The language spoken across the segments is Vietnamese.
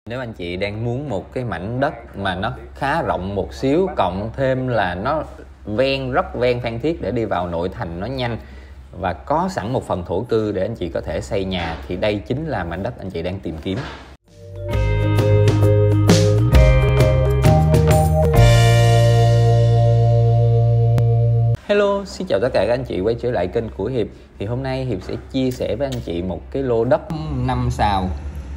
Nếu anh chị đang muốn một cái mảnh đất mà nó khá rộng một xíu, cộng thêm là nó rất ven Phan Thiết để đi vào nội thành nó nhanh, và có sẵn một phần thổ cư để anh chị có thể xây nhà, thì đây chính là mảnh đất anh chị đang tìm kiếm. Hello, xin chào tất cả các anh chị quay trở lại kênh của Hiệp. Thì hôm nay Hiệp sẽ chia sẻ với anh chị một cái lô đất 5 sào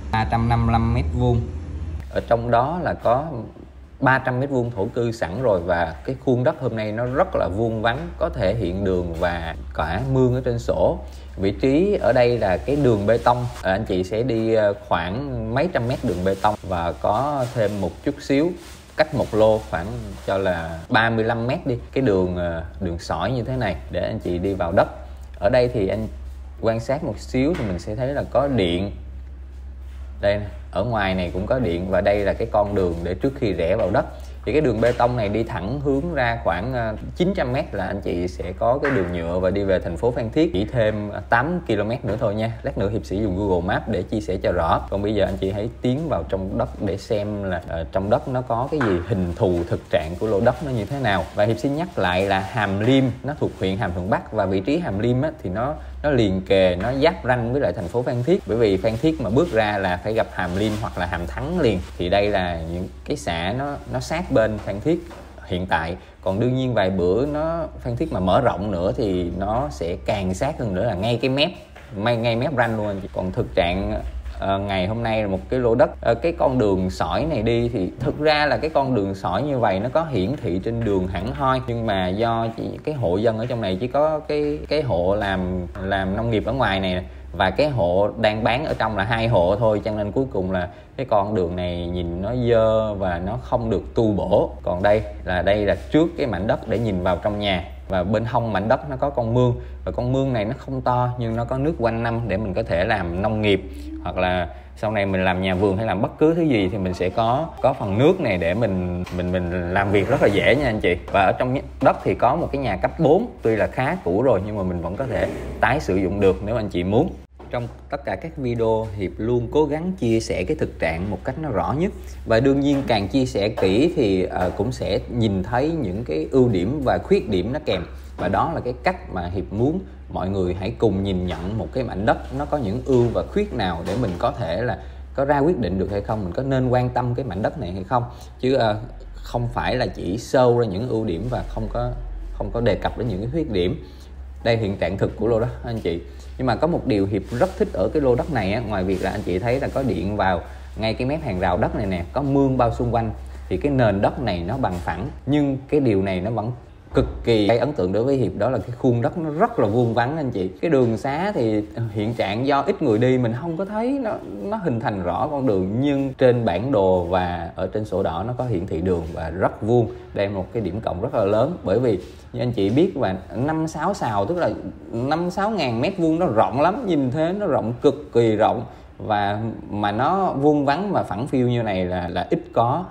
355 m². Ở trong đó là có 300 m² thổ cư sẵn rồi, và cái khuôn đất hôm nay nó rất là vuông vắn, có thể hiện đường và cả mương ở trên sổ. Vị trí ở đây là cái đường bê tông, anh chị sẽ đi khoảng mấy trăm mét đường bê tông, và có thêm một chút xíu cách một lô khoảng cho là 35 m đi, cái đường sỏi như thế này để anh chị đi vào đất. Ở đây thì anh quan sát một xíu thì mình sẽ thấy là có điện đây, ở ngoài này cũng có điện, và đây là cái con đường để trước khi rẽ vào đất. Thì cái đường bê tông này đi thẳng hướng ra khoảng 900 m là anh chị sẽ có cái đường nhựa và đi về thành phố Phan Thiết, chỉ thêm 8 km nữa thôi nha. Lát nữa Hiệp sẽ dùng Google Maps để chia sẻ cho rõ. Còn bây giờ anh chị hãy tiến vào trong đất để xem là trong đất nó có cái gì, hình thù thực trạng của lô đất nó như thế nào. Và Hiệp xin nhắc lại là Hàm Liêm nó thuộc huyện Hàm Thuận Bắc, và vị trí Hàm Liêm á, thì nó liền kề, nó giáp ranh với lại thành phố Phan Thiết. Bởi vì Phan Thiết mà bước ra là phải gặp Hàm Liêm hoặc là Hàm Thắng liền. Thì đây là những cái xã nó sát bên Phan Thiết hiện tại. Còn đương nhiên vài bữa Phan Thiết mà mở rộng nữa thì nó sẽ càng sát hơn nữa, là ngay cái mép, ngay mép ranh luôn anh chị. Còn thực trạng ngày hôm nay là một cái lô đất, cái con đường sỏi này đi thì thực ra là cái con đường sỏi như vậy nó có hiển thị trên đường hẳn hoi, nhưng mà do cái hộ dân ở trong này chỉ có cái hộ làm nông nghiệp ở ngoài này, và cái hộ đang bán ở trong là 2 hộ thôi, cho nên cuối cùng là cái con đường này nhìn nó dơ và nó không được tu bổ. Còn đây là trước cái mảnh đất để nhìn vào trong nhà, và bên hông mảnh đất nó có con mương, và con mương này nó không to nhưng nó có nước quanh năm để mình có thể làm nông nghiệp, hoặc là sau này mình làm nhà vườn hay làm bất cứ thứ gì thì mình sẽ có phần nước này để mình làm việc rất là dễ nha anh chị. Và ở trong đất thì có một cái nhà cấp 4, tuy là khá cũ rồi nhưng mà mình vẫn có thể tái sử dụng được nếu anh chị muốn. Trong tất cả các video Hiệp luôn cố gắng chia sẻ cái thực trạng một cách nó rõ nhất, và đương nhiên càng chia sẻ kỹ thì cũng sẽ nhìn thấy những cái ưu điểm và khuyết điểm nó kèm. Và đó là cái cách mà Hiệp muốn mọi người hãy cùng nhìn nhận một cái mảnh đất nó có những ưu và khuyết nào, để mình có thể là có ra quyết định được hay không, mình có nên quan tâm cái mảnh đất này hay không, chứ không phải là chỉ show ra những ưu điểm và không có đề cập đến những cái khuyết điểm. Đây hiện trạng thực của lô đất anh chị. Nhưng mà có một điều Hiệp rất thích ở cái lô đất này á, ngoài việc là anh chị thấy là có điện vào ngay cái mép hàng rào đất này nè, có mương bao xung quanh, thì cái nền đất này nó bằng phẳng, nhưng cái điều này nó vẫn cực kỳ gây ấn tượng đối với Hiệp, đó là cái khuôn đất nó rất là vuông vắn anh chị. Cái đường xá thì hiện trạng do ít người đi mình không có thấy nó hình thành rõ con đường, nhưng trên bản đồ và ở trên sổ đỏ nó có hiển thị đường và rất vuông. Đây là một cái điểm cộng rất là lớn, bởi vì như anh chị biết, và 5-6 sào tức là 5-6 ngàn mét vuông, nó rộng lắm, nhìn thế nó rộng, cực kỳ rộng, và mà nó vuông vắn và phẳng phiu như này là ít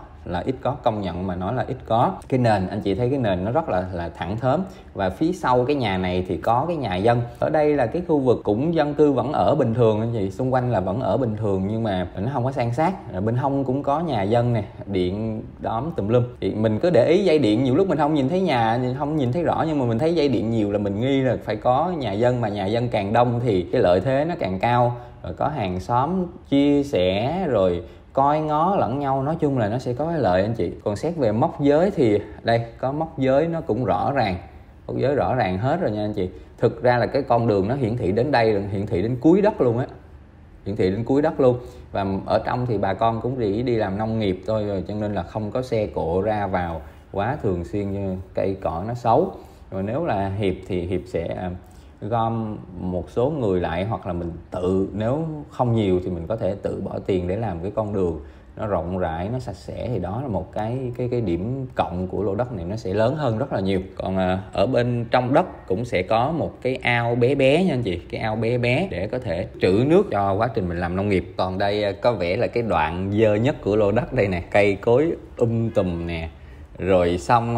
có, công nhận mà nói là ít có. Cái nền anh chị thấy cái nền nó rất là thẳng thớm, và phía sau cái nhà này thì có cái nhà dân. Ở đây là cái khu vực cũng dân cư vẫn ở bình thường anh chị, xung quanh là vẫn ở bình thường, nhưng mà nó không có san sát. Ở bên hông cũng có nhà dân nè, điện đóm tùm lum. Thì mình cứ để ý dây điện, nhiều lúc mình không nhìn thấy nhà, không nhìn thấy rõ, nhưng mà mình thấy dây điện nhiều là mình nghi là phải có nhà dân, mà nhà dân càng đông thì cái lợi thế nó càng cao, rồi có hàng xóm chia sẻ rồi coi ngó lẫn nhau, nói chung là nó sẽ có cái lợi anh chị. Còn xét về mốc giới thì đây có mốc giới, nó cũng rõ ràng, mốc giới rõ ràng hết rồi nha anh chị. Thực ra là cái con đường nó hiển thị đến đây, hiển thị đến cuối đất luôn á, hiển thị đến cuối đất luôn. Và ở trong thì bà con cũng chỉ đi làm nông nghiệp thôi rồi, cho nên là không có xe cộ ra vào quá thường xuyên, như cây cỏ nó xấu. Rồi nếu là Hiệp thì Hiệp sẽ gom một số người lại, hoặc là mình tự, nếu không nhiều thì mình có thể tự bỏ tiền để làm cái con đường nó rộng rãi, nó sạch sẽ. Thì đó là một cái điểm cộng của lô đất này, nó sẽ lớn hơn rất là nhiều. Còn ở bên trong đất cũng sẽ có một cái ao bé bé nha anh chị, cái ao bé bé để có thể trữ nước cho quá trình mình làm nông nghiệp. Còn đây có vẻ là cái đoạn dơ nhất của lô đất đây nè, cây cối tùm nè, rồi xong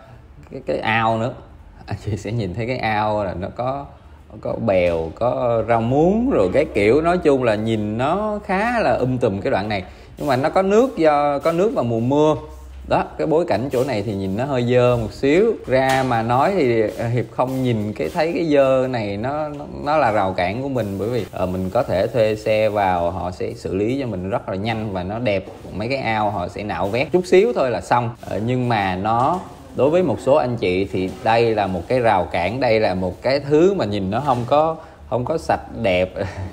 cái ao nữa. Anh chị sẽ nhìn thấy cái ao là nó có bèo, có rau muống rồi cái kiểu, nói chung là nhìn nó khá là tùm cái đoạn này. nhưng mà nó có nước, do có nước vào mùa mưa đó. Cái bối cảnh chỗ này thì nhìn nó hơi dơ một xíu, ra mà nói thì Hiệp không nhìn thấy cái dơ này nó là rào cản của mình, bởi vì mình có thể thuê xe vào, họ sẽ xử lý cho mình rất là nhanh và nó đẹp. Mấy cái ao họ sẽ nạo vét chút xíu thôi là xong. Nhưng mà đối với một số anh chị thì đây là một cái rào cản, đây là một cái thứ mà nhìn nó không có sạch đẹp,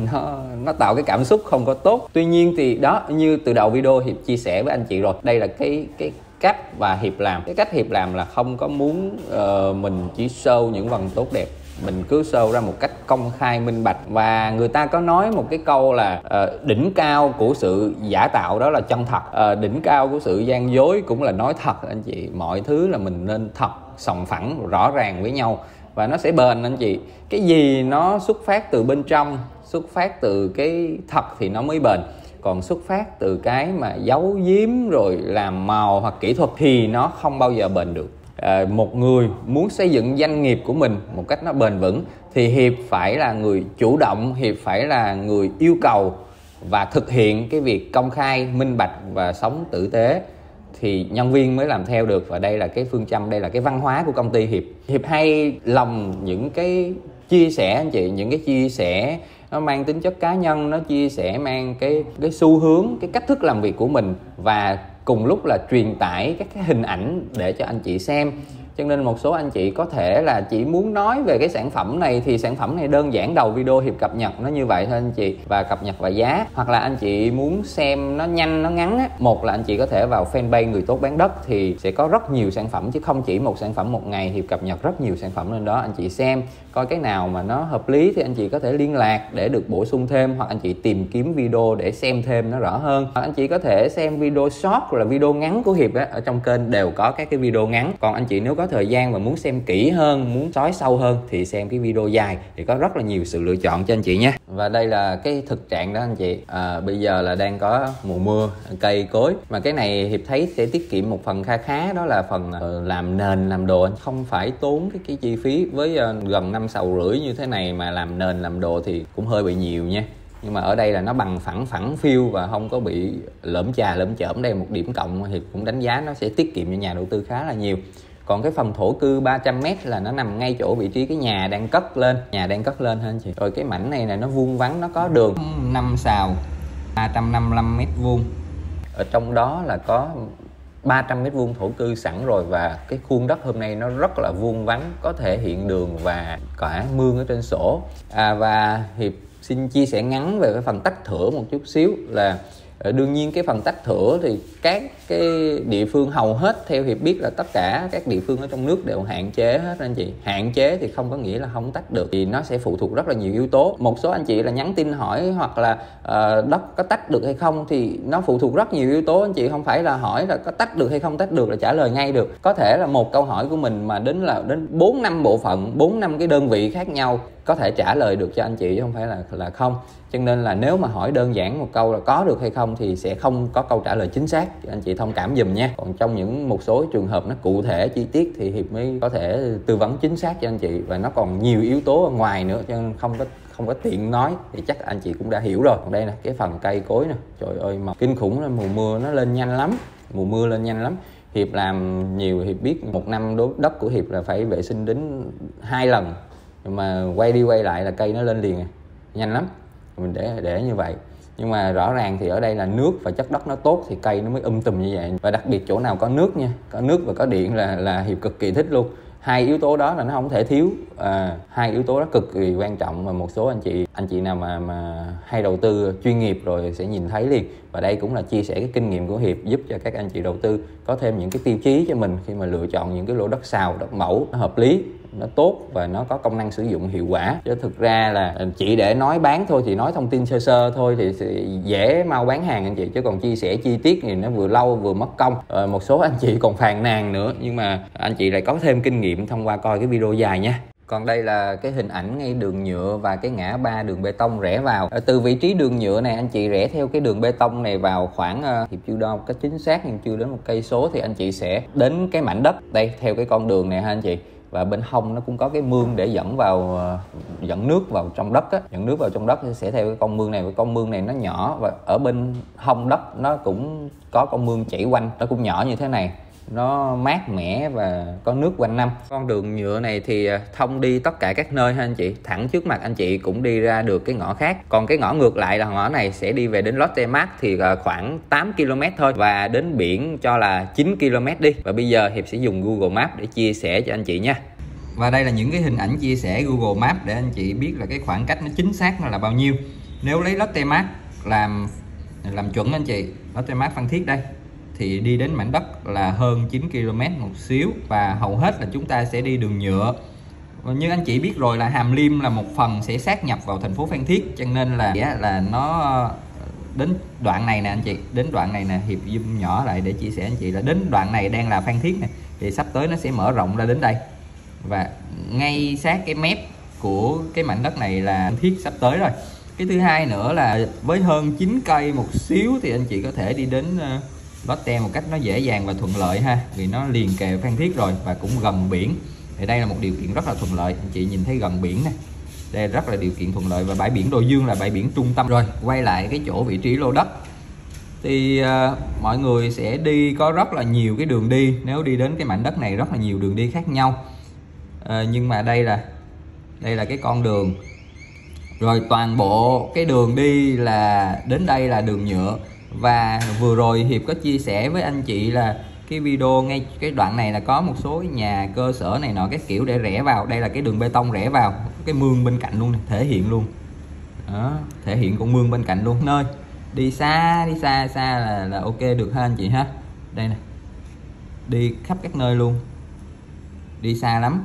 nó tạo cái cảm xúc không có tốt. Tuy nhiên thì đó, như từ đầu video Hiệp chia sẻ với anh chị rồi, đây là cái cách và Hiệp làm. Cái cách Hiệp làm là không có muốn mình chỉ show những phần tốt đẹp, mình cứ show ra một cách công khai minh bạch. Và người ta có nói một cái câu là đỉnh cao của sự giả tạo đó là chân thật, đỉnh cao của sự gian dối cũng là nói thật anh chị. Mọi thứ là mình nên thật, sòng phẳng, rõ ràng với nhau và nó sẽ bền anh chị. Cái gì nó xuất phát từ bên trong, xuất phát từ cái thật thì nó mới bền. Còn xuất phát từ cái mà giấu giếm rồi làm màu hoặc kỹ thuật thì nó không bao giờ bền được. Một người muốn xây dựng doanh nghiệp của mình một cách nó bền vững thì Hiệp phải là người chủ động, Hiệp phải là người yêu cầu và thực hiện cái việc công khai, minh bạch và sống tử tế thì nhân viên mới làm theo được. Và đây là cái phương châm, đây là cái văn hóa của công ty Hiệp. Hiệp hay lòng những cái chia sẻ anh chị, những cái chia sẻ nó mang tính chất cá nhân, nó chia sẻ mang cái xu hướng, cái cách thức làm việc của mình, và cùng lúc là truyền tải các cái hình ảnh để cho anh chị xem. Cho nên một số anh chị có thể là chỉ muốn nói về cái sản phẩm này thì sản phẩm này đơn giản đầu video Hiệp cập nhật nó như vậy thôi anh chị, và cập nhật và giá. Hoặc là anh chị muốn xem nó nhanh, nó ngắn á, một là anh chị có thể vào fanpage Người Tốt Bán Đất thì sẽ có rất nhiều sản phẩm chứ không chỉ một sản phẩm một ngày. Hiệp cập nhật rất nhiều sản phẩm lên đó, anh chị xem coi cái nào mà nó hợp lý thì anh chị có thể liên lạc để được bổ sung thêm, hoặc anh chị tìm kiếm video để xem thêm nó rõ hơn, hoặc anh chị có thể xem video short là video ngắn của Hiệp á, ở trong kênh đều có các cái video ngắn. Còn anh chị nếu có thời gian và muốn xem kỹ hơn, muốn xói sâu hơn thì xem cái video dài, thì có rất là nhiều sự lựa chọn cho anh chị nha. Và đây là cái thực trạng đó anh chị. Bây giờ là đang có mùa mưa, cây cối, mà cái này Hiệp thấy sẽ tiết kiệm một phần khá đó là phần làm nền làm đồ. Anh không phải tốn cái chi phí với gần 5,5 sào như thế này mà làm nền làm đồ thì cũng hơi bị nhiều nha. Nhưng mà ở đây là nó bằng phẳng phiu và không có bị lởm chởm. Đây một điểm cộng thì cũng đánh giá nó sẽ tiết kiệm cho nhà đầu tư khá là nhiều. Còn cái phần thổ cư 300m là nó nằm ngay chỗ vị trí cái nhà đang cất lên ha anh chị. Rồi cái mảnh này là nó vuông vắn, nó có đường 5 sào 355m². Ở trong đó là có 300m² thổ cư sẵn rồi, và cái khuôn đất hôm nay nó rất là vuông vắn, có thể hiện đường và cả mương ở trên sổ. Và Hiệp xin chia sẻ ngắn về cái phần tách thửa một chút xíu là đương nhiên cái phần tách thửa thì các cái địa phương hầu hết, theo Hiệp biết là tất cả các địa phương ở trong nước đều hạn chế hết anh chị. Hạn chế thì không có nghĩa là không tách được, thì nó sẽ phụ thuộc rất là nhiều yếu tố. Một số anh chị là nhắn tin hỏi hoặc là đất có tách được hay không thì nó phụ thuộc rất nhiều yếu tố anh chị. Không phải là hỏi là có tách được hay không tách được là trả lời ngay được. Có thể là một câu hỏi của mình mà đến 4-5 bộ phận, 4-5 cái đơn vị khác nhau có thể trả lời được cho anh chị chứ không phải là không. Cho nên là nếu mà hỏi đơn giản một câu là có được hay không thì sẽ không có câu trả lời chính xác, anh chị thông cảm giùm nha. Còn trong một số trường hợp nó cụ thể chi tiết thì Hiệp mới có thể tư vấn chính xác cho anh chị, và nó còn nhiều yếu tố ở ngoài nữa cho nên không có tiện nói, thì chắc anh chị cũng đã hiểu rồi. Còn đây nè, cái phần cây cối nè, trời ơi mọc kinh khủng, là mùa mưa nó lên nhanh lắm. Hiệp làm nhiều, Hiệp biết một năm đất của Hiệp là phải vệ sinh đến 2 lần, nhưng mà quay đi quay lại là cây nó lên liền nhanh lắm. Mình để như vậy. Nhưng mà rõ ràng thì ở đây là nước và chất đất nó tốt thì cây nó mới tùm như vậy. Và đặc biệt chỗ nào có nước nha, có nước và có điện là Hiệp cực kỳ thích luôn. Hai yếu tố đó là nó không thể thiếu. Hai yếu tố đó cực kỳ quan trọng, mà một số anh chị nào mà hay đầu tư chuyên nghiệp rồi sẽ nhìn thấy liền. Và đây cũng là chia sẻ cái kinh nghiệm của Hiệp, giúp cho các anh chị đầu tư có thêm những cái tiêu chí cho mình khi mà lựa chọn những cái lô đất xào, đất mẫu nó hợp lý, nó tốt và nó có công năng sử dụng hiệu quả. Chứ thực ra là chỉ để nói bán thôi thì nói thông tin sơ thôi thì sẽ dễ mau bán hàng anh chị, chứ còn chia sẻ chi tiết thì nó vừa lâu vừa mất công. Một số anh chị còn phàn nàn nữa, nhưng mà anh chị lại có thêm kinh nghiệm thông qua coi cái video dài nha. Còn đây là cái hình ảnh ngay đường nhựa và cái ngã ba đường bê tông rẽ vào. Từ vị trí đường nhựa này anh chị rẽ theo cái đường bê tông này vào khoảng Hiệp chưa đo cái chính xác nhưng chưa đến 1 cây số thì anh chị sẽ đến cái mảnh đất đây theo cái con đường này ha anh chị. và bên hông nó cũng có cái mương để dẫn nước vào trong đất á. Dẫn nước vào trong đất sẽ theo cái con mương này, và con mương này nó nhỏ, và ở bên hông đất nó cũng có con mương chảy quanh, nó cũng nhỏ như thế này, nó mát mẻ và có nước quanh năm. Con đường nhựa này thì thông đi tất cả các nơi ha anh chị, thẳng trước mặt anh chị cũng đi ra được cái ngõ khác, còn cái ngõ ngược lại là ngõ này sẽ đi về đến Lotte Mart thì khoảng 8 km thôi, và đến biển cho là 9 km đi. Và bây giờ Hiệp sẽ dùng Google Maps để chia sẻ cho anh chị nha. Và đây là những cái hình ảnh chia sẻ Google Maps để anh chị biết là cái khoảng cách nó chính xác nó là bao nhiêu. Nếu lấy Lotte Mart làm chuẩn anh chị, Lotte Mart Phan Thiết đây thì đi đến mảnh đất là hơn 9 km một xíu, và hầu hết là chúng ta sẽ đi đường nhựa. Và như anh chị biết rồi là Hàm Liêm là một phần sẽ sát nhập vào thành phố Phan Thiết, cho nên là nó đến đoạn này nè anh chị, đến đoạn này nè, Hiệp zoom nhỏ lại để chia sẻ anh chị là đến đoạn này đang là Phan Thiết nè, thì sắp tới nó sẽ mở rộng ra đến đây, và ngay sát cái mép của cái mảnh đất này là Phan Thiết sắp tới rồi. Cái thứ hai nữa là với hơn 9 cây một xíu thì anh chị có thể đi đến Lotte một cách nó dễ dàng và thuận lợi ha, vì nó liền kề Phan Thiết rồi và cũng gần biển. Thì đây là một điều kiện rất là thuận lợi, anh chị nhìn thấy gần biển nè, đây rất là điều kiện thuận lợi, và bãi biển Đồi Dương là bãi biển trung tâm. Rồi quay lại cái chỗ vị trí lô đất thì mọi người sẽ đi có rất là nhiều cái đường đi, nếu đi đến cái mảnh đất này rất là nhiều đường đi khác nhau. Nhưng mà đây là cái con đường, rồi toàn bộ cái đường đi là đến đây là đường nhựa. Và vừa rồi Hiệp có chia sẻ với anh chị là cái video ngay cái đoạn này là có một số cái nhà cơ sở này nọ cái kiểu để rẽ vào, đây là cái đường bê tông rẽ vào, cái mương bên cạnh luôn, thể hiện luôn đó, thể hiện con mương bên cạnh luôn. Nơi đi xa là ok được ha anh chị ha. Đây nè, đi khắp các nơi luôn, đi xa lắm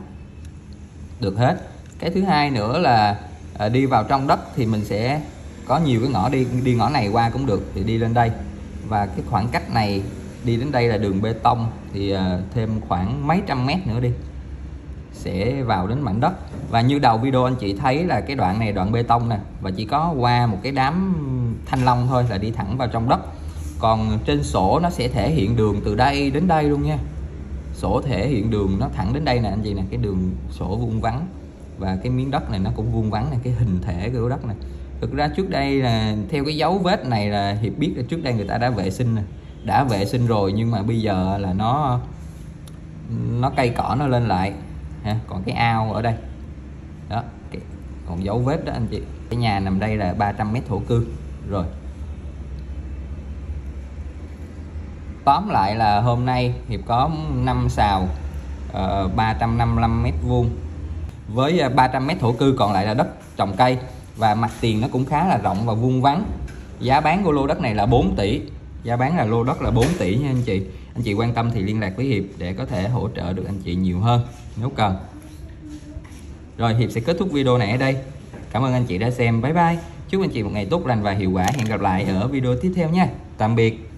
được hết. Cái thứ hai nữa là đi vào trong đất thì mình sẽ có nhiều cái ngõ đi ngõ này qua cũng được thì đi lên đây, và cái khoảng cách này đi đến đây là đường bê tông thì thêm khoảng mấy trăm mét nữa đi sẽ vào đến mảnh đất. Và như đầu video anh chị thấy là cái đoạn này đoạn bê tông nè, và chỉ có qua một cái đám thanh long thôi là đi thẳng vào trong đất. Còn trên sổ nó sẽ thể hiện đường từ đây đến đây luôn nha, sổ thể hiện đường nó thẳng đến đây nè anh chị nè, cái đường sổ vuông vắn, và cái miếng đất này nó cũng vuông vắn này, cái hình thể của đất này. Thực ra trước đây là theo cái dấu vết này là Hiệp biết là trước đây người ta đã vệ sinh rồi, nhưng mà bây giờ là nó cây cỏ nó lên lại ha. Còn cái ao ở đây đó, còn dấu vết đó anh chị. Cái nhà nằm đây là 300 m thổ cư rồi. Tóm lại là hôm nay Hiệp có 5 sào 355 m², với 300 m thổ cư còn lại là đất trồng cây, và mặt tiền nó cũng khá là rộng và vuông vắn. Giá bán của lô đất này là 4 tỷ, giá bán là lô đất là 4 tỷ nha anh chị. Anh chị quan tâm thì liên lạc với Hiệp để có thể hỗ trợ được anh chị nhiều hơn nếu cần. Rồi Hiệp sẽ kết thúc video này ở đây. Cảm ơn anh chị đã xem, bye bye. Chúc anh chị một ngày tốt lành và hiệu quả. Hẹn gặp lại ở video tiếp theo nha. Tạm biệt.